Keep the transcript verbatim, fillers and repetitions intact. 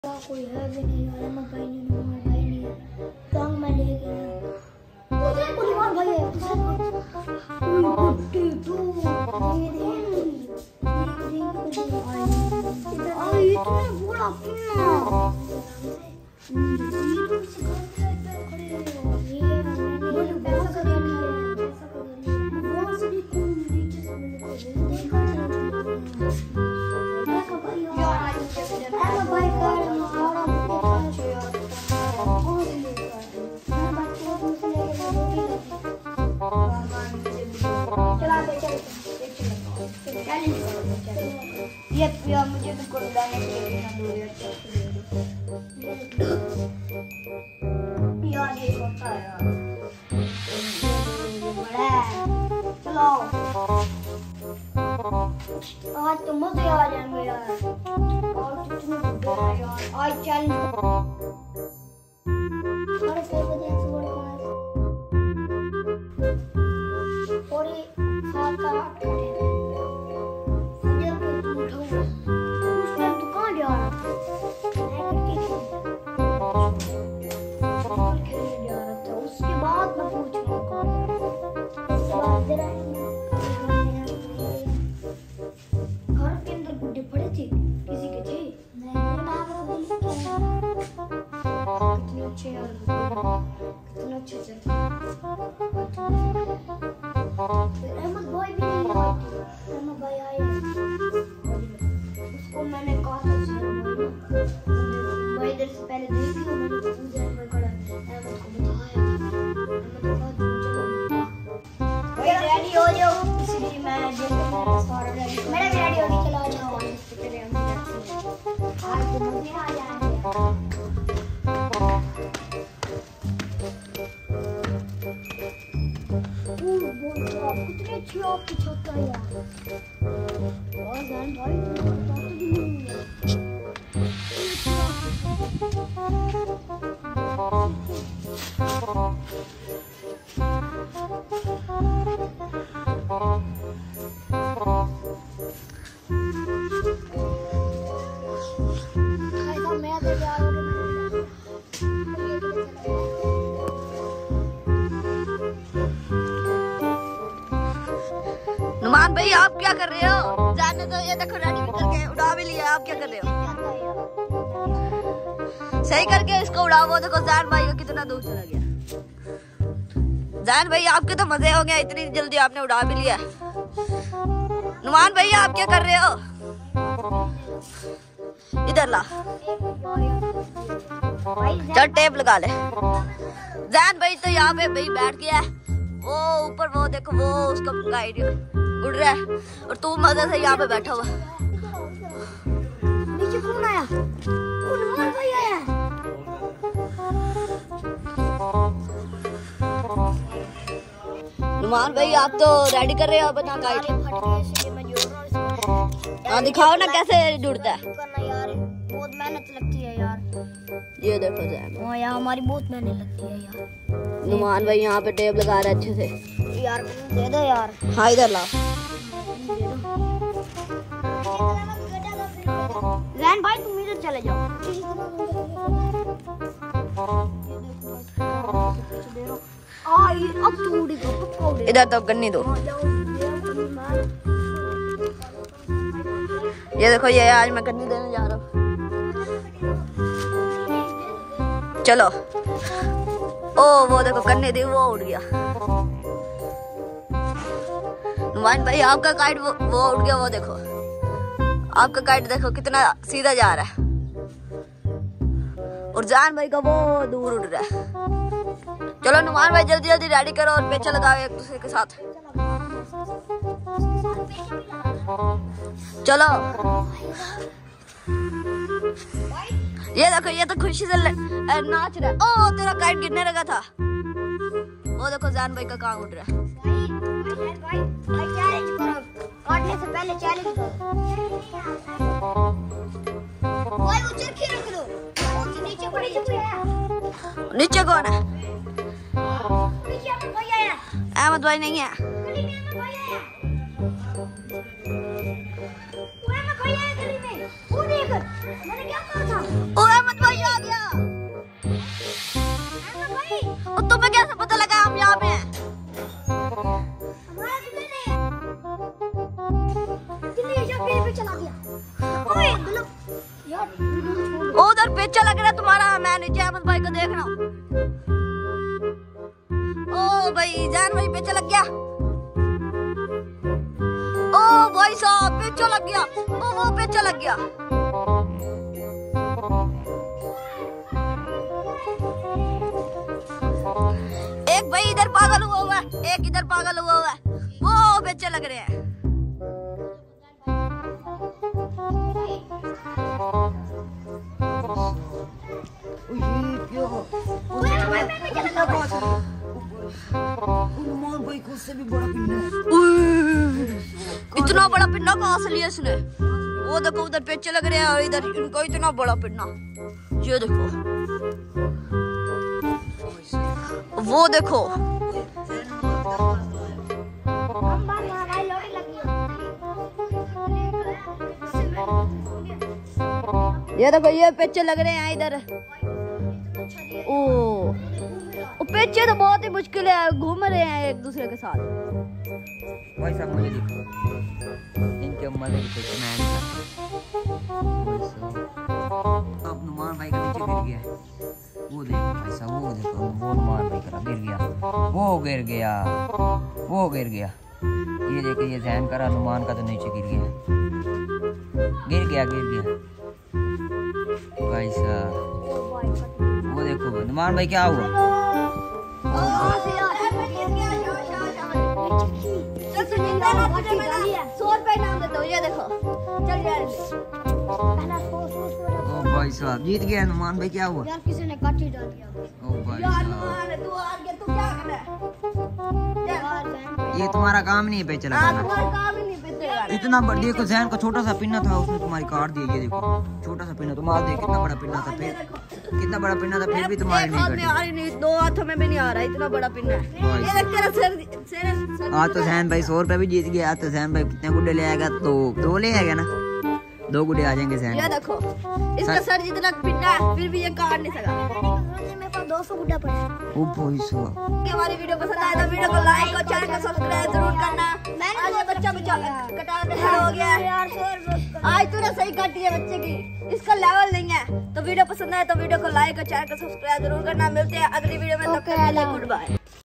कोई है भी नहीं यार, मैं भाई नहीं हूँ, भाई नहीं है टांग में ले गया वो तेरे को निवार भाई है दूसरे को टू टू ये दे आई इतने बड़ा कितना ये यार मुझे तो कोई लाने के लिए ना दो यार ये होता है यार बड़ा चलो आज तो मजे आ जाएंगे यार और कितने बुरा यार आज चल अरे फिर बजे छोड़ थोड़ी सात आठ अहमद भाई भी नहीं आया, अहमद भाई आए उसको मैंने कहा था भाई इधर से पहले देखी तो मैंने पूछा भाई खड़ा अहमद को बताया अहमद भाई रेडी हो जाओ इसलिए मैं सारा रेडी मेरा भी रेडी हो गया चला जाओ आज तो मजे आ जाएंगे कितने अच्छी आपकी छत है यार और जान भाई तो भी नहीं है खाएगा मैं तो यार नुमान भाई आप क्या कर रहे हो? जाने तो ये देखो रेडी भी करके उड़ा भी लिया, आप क्या कर रहे हो? सही करके इसको उड़ाओ। वो देखो जान भाई का कितना दूर चला गया। जान भाई आपके तो मजे हो गए, इतनी जल्दी आपने उड़ा भी लिया। नुमान भाई आप क्या कर रहे हो? इधर ला, चल टेप लगा ले। जान भाई तो यहाँ पे भाई बैठ गया है, वो ऊपर वो देखो वो उसका गाइड उड़ रहा है और तू मजे से यहाँ पे बैठा हुआ। नीचे कौन आया? नुमान भाई आया। नुमान भाई आप तो रेडी कर रहे हो अपना गाइड? हाँ दिखाओ ना कैसे जुड़ता है। बहुत मेहनत लगती है यार। ये देखो जान हाँ यार हमारी बहुत मेहनत लगती है यार। नुमान भाई यहाँ पे टेप लगा रहे अच्छे से। यार दे दो यार। हाँ इधर लाओ। जैन भाई तुम इधर चले जाओ। आई अब तू उड़ेगा पक्का उड़ेगा। इधर तो गन्नी दो। ये देखो ये आज मैं गन्नी देने जा रहा हूँ। चलो ओ वो देखो कन्ने दी वो उड़ गया। नुमान भाई आपका काइट वो, वो उड़ गया। वो देखो आपका काइट देखो कितना सीधा जा रहा है और जान भाई का वो दूर उड़ रहा है। चलो नुमान भाई जल्दी जल्दी रेडी करो और पेचा लगाओ एक दूसरे के साथ। चलो ये देखो ये तो खुशी से नाच रहा है। ओ तेरा काइट गिरने लगा था। वो देखो जान भाई का कहाँ उड़ रहा है। भाई भाई चैलेंज करो, काटने से पहले चैलेंज करो। भाई वो चरखी रख लो, नीचे पड़ी जाती है। नीचे कौन है? नीचे अहमद भाई आया। अहमद भाई नहीं है। गली में अहमद भाई आया। वो अहमद भाई आया गली में। वो देख मैंने क्या कहा था। ओ उधर पेचा लग रहा है तुम्हारा। मैं नीचे अहमद भाई को देख रहा हूँ। ओ भाई जान भाई पेचा लग गया। ओ भाई साहब पेचा लग गया। ओ वो पेचा लग गया। एक भाई इधर पागल हुआ हुआ है, एक इधर पागल हुआ हुआ है। वो पेचे लग रहे हैं। भी बड़ा पिन्ना है। इतना बड़ा पिन्ना कहाँ से लिया इसने? वो देखो उधर पेचे लग रहे हैं और इधर इनको इतना बड़ा पिन्ना। ये देखो, वो देखो। ये देखो ये पेचे लग रहे हैं इधर। ओ, ओ पेचे तो बहुत ही मुश्किल है, घूम रहे हैं एक दूसरे के साथ। भाई साहब मुझे देखो इनके मजे के पेचे मैं अब नुमान भाई का नीचे गिर गया। वो देखो भाई साहब, वो देखो वो नुमान भाई का गिर गया, वो गिर गया, वो गिर गया। ये देखो ये जहन करा नुमान का तो नीचे गिर गया, गिर गया गिर गया भाई साहब। वो देखो नुमान भाई क्या हुआ? सौ रुपए इनाम देता हूँ। ये देखो चल यार। ओ भाई साहब जीत गया नुमान भाई। क्या हुआ? यार किसी ने काटी डाल दिया। ओ भाई यार साहब नुमान तू आ गया, तू क्या कर रहा है? ये तुम्हारा काम नहीं है पेच लगाना। तुम्हारा काम ही नहीं पेचे लगाना। इतना बड़ा देखो जहन का छोटा सा पिन्ना था उसने तुम्हारी काट दिया। ये देखो छोटा सा पिन्ना, तुम आज देख कितना बड़ा पिन्ना था, फिर कितना बड़ा पिन्ना था फिर भी तुम्हारे एक नहीं हाथ में आ कटी। रही नहीं, दो हाथों में भी नहीं आ रहा, इतना बड़ा पिन्ना है। ये देख तेरा सर सर सर आज तो जहन भाई सौ रुपए भी जीत गया। आज तो जहन भाई कितने गुड्डे ले आएगा? दो दो ले आएगा ना, दो गुड्डे आ जाएंगे ये जहन। देखो इसका सर जितना पिन्ना है फिर भी ये काट नहीं सका। मेरे पास दो सौ गुड्डा पड़ा है। ओ भाई साहब कि हमारी वीडियो पसंद आए तो वीडियो को लाइक और चैनल को सब्सक्राइब जरूर करना। आज ये बच्चा बच्चा कटा के खड़ा हो गया है। आज तूने सही काटी है बच्चे की, इसका लेवल नहीं है। तो वीडियो पसंद आए तो वीडियो को लाइक और चैनल को सब्सक्राइब जरूर करना। मिलते हैं अगली वीडियो में, तब तक के लिए गुड बाय।